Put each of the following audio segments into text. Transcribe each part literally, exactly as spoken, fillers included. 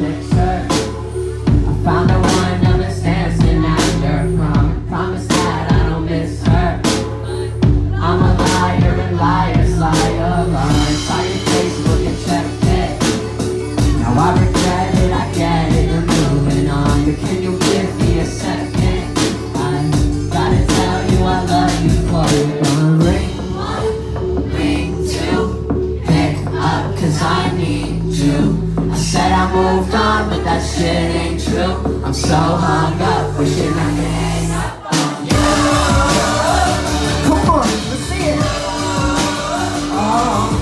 picture. I found the one that was dancing after prom. Promise that I don't miss her. I'm a liar and liars lie alone. Saw your Facebook and checked it. Now I regret it, I get it, you're moving on. But can you give me a second? I gotta tell you I love you for you. Gonna ring one, ring two, pick up cause I need you. I said I moved on, but that shit ain't true. I'm so hung up, wishing I could hang up on you. Come on, let's see it. Oh,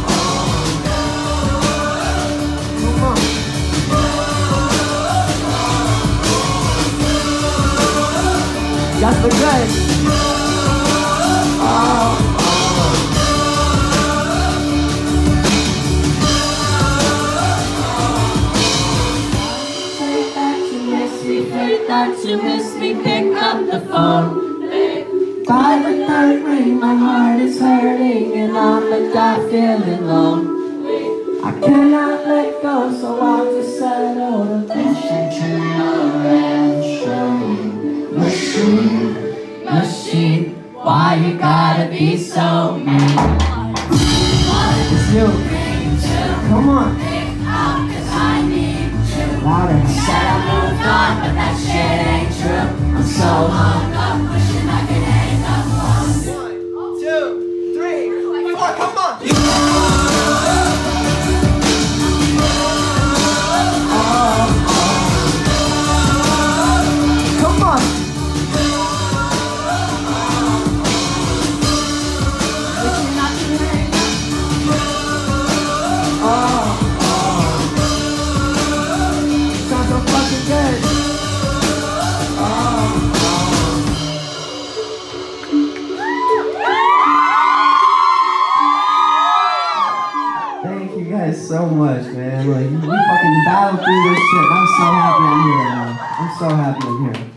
come on. You guys look good. Oh. That you miss me, pick up the phone. By the third ring, my heart is hurting and I'm a die feeling alone. I cannot let go, so I'll just settle to listen to your answering machine, machine. Why you gotta be so mean? It's you. Come on. Louder. Said I moved on, but that shit ain't true. I'm so hung up, wishing I could hang up on you. One, two, three, four, come on! Oh, oh. Come on! Wishing I could hang up. Oh. Good. Oh, oh. Thank you guys so much, man. Like, we fucking battled through this shit. I'm so happy I'm here right now. I'm so happy I'm here.